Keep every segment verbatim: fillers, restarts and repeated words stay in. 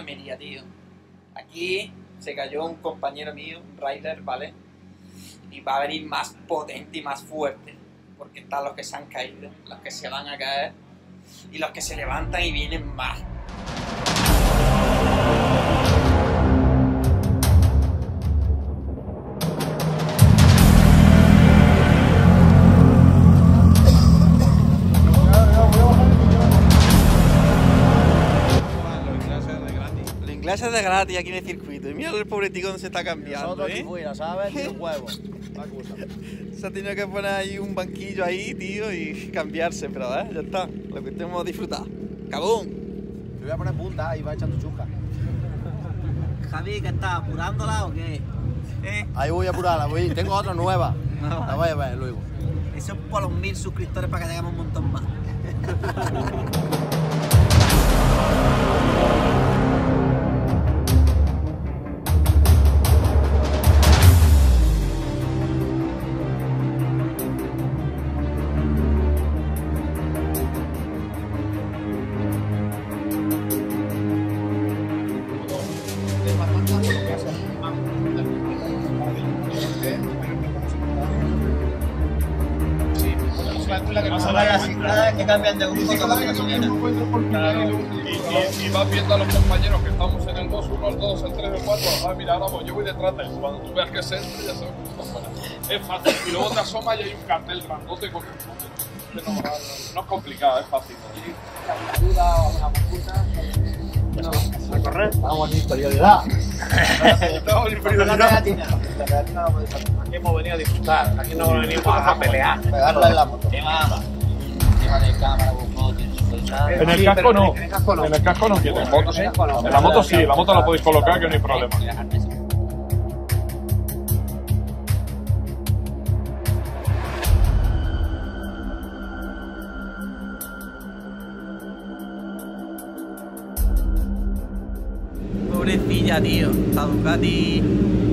Almería, tío. Aquí se cayó un compañero mío, un rider, ¿vale? Y va a venir más potente y más fuerte. Porque están los que se han caído, los que se van a caer y los que se levantan y vienen más. Ingleses de gratis aquí en el circuito. Y mira el pobre tío donde se está cambiando. Nosotros ¿eh? aquí fuera, ¿sabes? Tiene huevos. Se ha tenido que poner ahí un banquillo ahí, tío, y cambiarse, pero ¿eh? Ya está. Lo que hemos disfrutado. ¡Cabum! Te voy a poner punta y va echando chusca. Javi, ¿qué estás? ¿Apurándola o qué? ¿Eh? Ahí voy a apurarla, voy. Tengo otra nueva. No. La voy a ver luego. Eso es por los mil suscriptores para que tengamos un montón más. Que cambian de grupo con la gasolina. Y, y, y vas viendo a los compañeros que estamos en el dos uno, el dos, el tres, el cuatro. Ah, mira, ahora voy, yo voy detrás de él. Cuando tú veas que se entra, ya sabes que está fuera. Es fácil. Y luego te asomas y hay un cartel grandote con el no, no, no es complicado, es fácil. Ayuda o una puta. ¿A correr? Vamos en interioridad. Estamos en inferioridad. Aquí hemos venido a disfrutar. Aquí no venimos a pelear. Pegarla en la moto. En el casco no. En el casco no quiere. En moto sí. En la moto sí. En la moto la podéis colocar que no hay problema. Pobrecilla, tío. La Ducati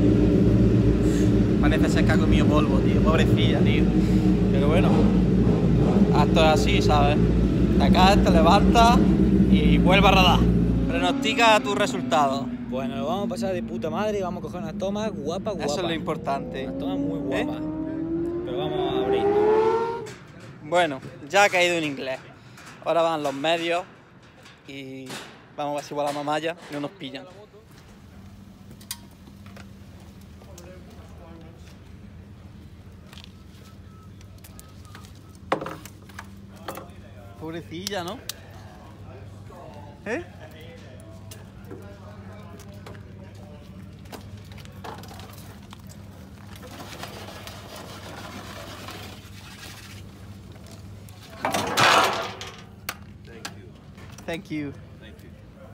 parece ser que ha comido polvo, tío. Pobrecilla, tío. Pero bueno, esto es así, ¿sabes? Te caes, te levantas y vuelve a rodar. Pronostica tus resultados. Bueno, lo vamos a pasar de puta madre y vamos a coger unas tomas guapas, guapas. Eso es lo importante. Unas tomas muy guapas. ¿Eh? Pero vamos a abrir. Bueno, ya ha caído en inglés. Ahora van los medios y vamos a ver si volamos malla y no nos pillan. Pobrecilla, ¿no? ¿Eh? Thank you. Thank you.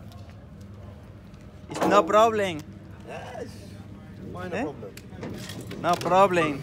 It's no problem. Yes. Why no ¿Eh? problem? No problem.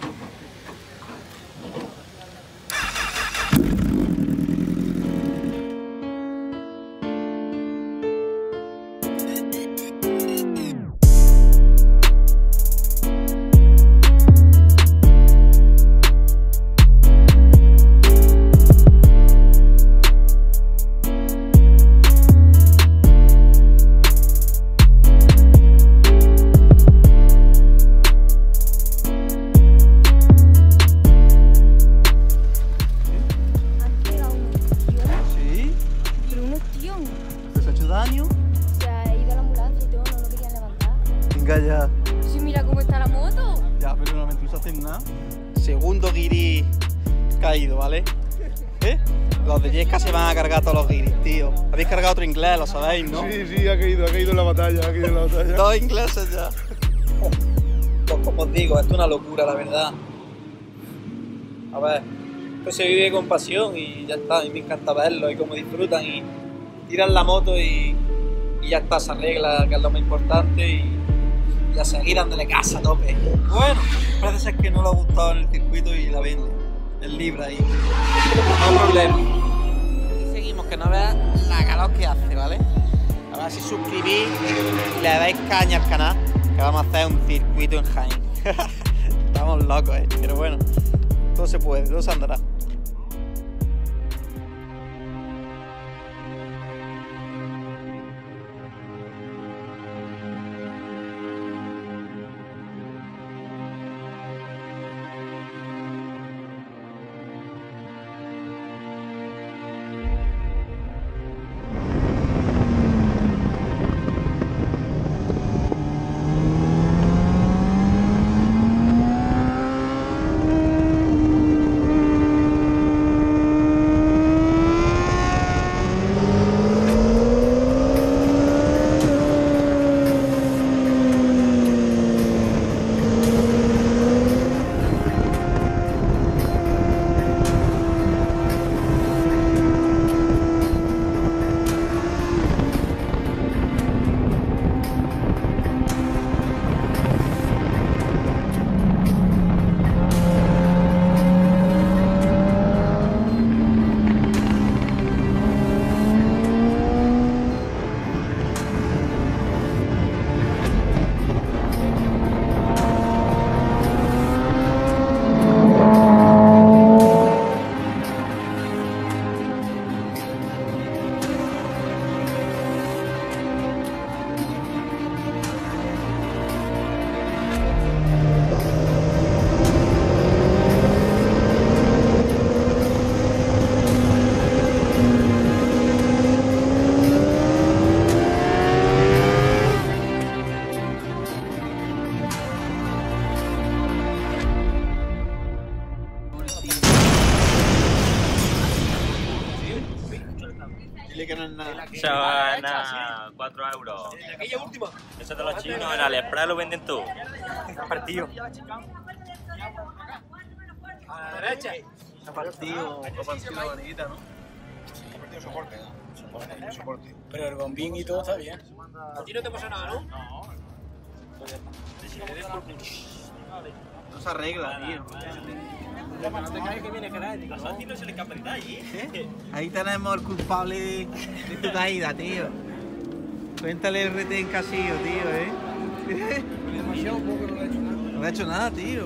Ya. Sí, mira cómo está la moto. Ya, pero no me hacen nada. Segundo guiri caído, ¿vale? ¿Eh? Los de Yesca se van a cargar todos los guiris, tío. Habéis cargado otro inglés, lo sabéis, ¿no? Sí, sí, ha caído, ha caído en la batalla, ha caído en la batalla. Dos ingleses ya. Pues como os digo, esto es una locura, la verdad. A ver, esto se vive con pasión y ya está. A mí me encanta verlo y cómo disfrutan y tiran la moto y, y ya está, se arregla, que es lo más importante. Y, y a seguir dándole casa a tope. Bueno, parece ser que no le ha gustado en el circuito y la vende. El libre ahí. No problema. Y seguimos, que no veas la calor que hace, ¿vale? A ver si suscribís y le dais caña al canal, que vamos a hacer un circuito en Jaén. Estamos locos, ¿eh? Pero bueno, todo se puede, todo se andará. Se van a cuatro euros. Aquella última. Eso de los chinos en AliExpress lo venden tú. Partido. A la derecha. Partido. Partido bonita, ¿no? Partido soporte, soporte, soporte. Pero el bombín y todo está bien. A ti no te pasa nada, ¿no? No. No se arregla, tío. No te caes que viene Geray. A Santi no se le escapa nada allí. Ahí tenemos el culpable de, de tu caída, tío. Cuéntale el retén casillo, tío, ¿eh? Demasiado poco, no le he hecho nada. No le ha hecho nada, tío.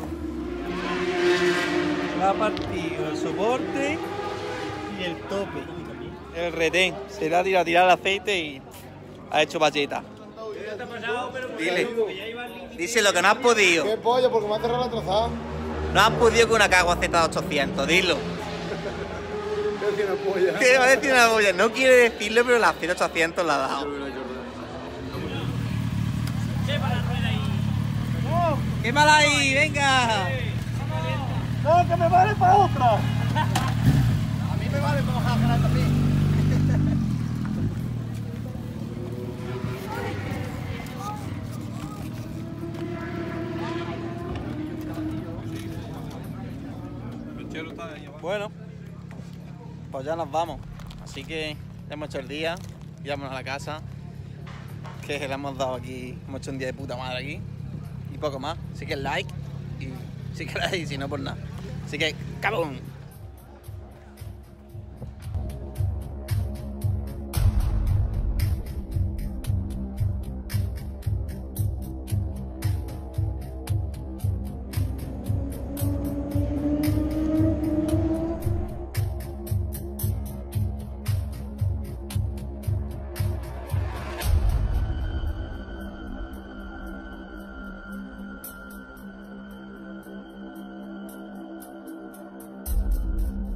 Ha partido el soporte y el tope. El retén. Se le ha tirado a tirar el aceite y ha hecho bacheta. Dile. Dice lo que no has podido. ¿Qué pollo? Porque me ha cerrado la trazada. No has podido con una Kawasaki Z ochocientos, dilo. ¿Qué tiene polla? ¿Qué va a decir una polla? No quiere decirlo, pero la Z ochocientos la ha dado. ¡Quémala ahí! ¡Venga! ¡No, que me vale para otra! A mí me vale para bajar a también. Bueno, pues ya nos vamos. Así que ya hemos hecho el día, ya vamos a la casa. Que le hemos dado aquí, hemos hecho un día de puta madre aquí. Y poco más. Así que like y si queréis, si no, pues nada. Así que, ¡cabum!